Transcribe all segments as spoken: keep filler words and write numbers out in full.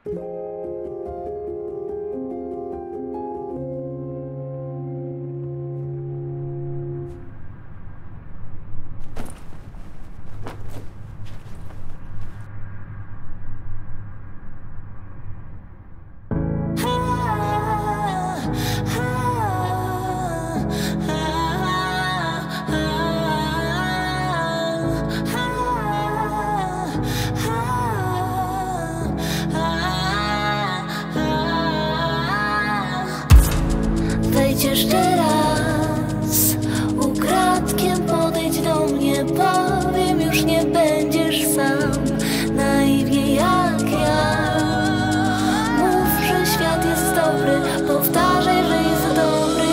Wejdź jeszcze raz, ukradkiem podejdź do mnie, powiem, już nie będziesz sam, naiwnie jak ja. Mów, że świat jest dobry, powtarzaj, że jest dobry.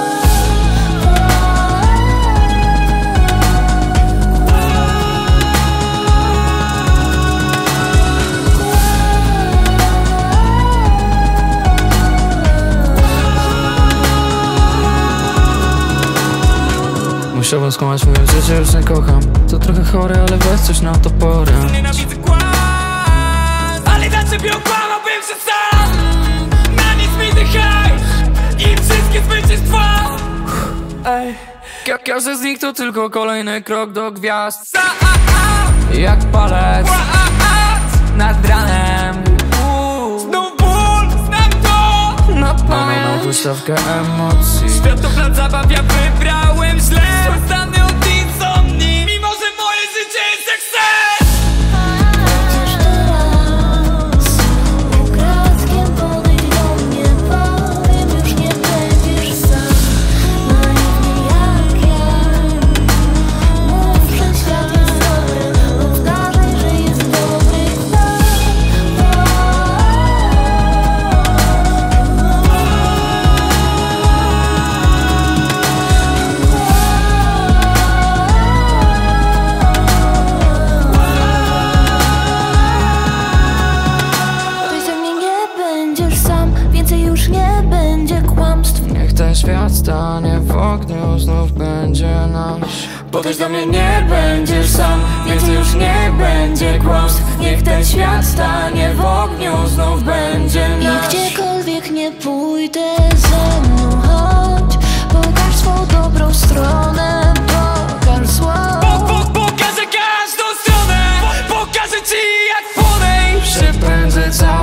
Musiałbym skłamać, mówiąc, że cię już nie kocham. To trochę chore, ale weź coś na to porę. Nienawidzę kłam, ale dla ciebie okłamałbym się sam. Na nic mi dychaj i wszystkie zwycięstwa. Ej, ka każdy z nich to tylko kolejny krok do gwiazd. Jak palec nad ranem. Znów ból, znam to. Na pamięć wystawkę emocji. Świat to plac zabaw, ja wybrałem źle. Zostanę od insomni, mimo że moje życie jest jak sen. Wejdź jeszcze raz, ukradkiem podejdź do mnie, powiem, już nie będziesz sam, naiwnie jak ja. Mów, że świat jest dobry, powtarzaj, że jest dobry. Już nie będzie kłamstw. Niech ten świat stanie w ogniu, znów będzie nasz. Podejdź do mnie, nie będziesz sam, więcej już nie będzie kłamstw. Niech ten świat stanie w ogniu, znów będzie nasz. I gdziekolwiek nie pójdę, ze mną chodź. Pokaż swą dobrą stronę, pokaż zło. Po, po, pokażę każdą stronę, po, pokażę ci jak podejść. Przepędzę cały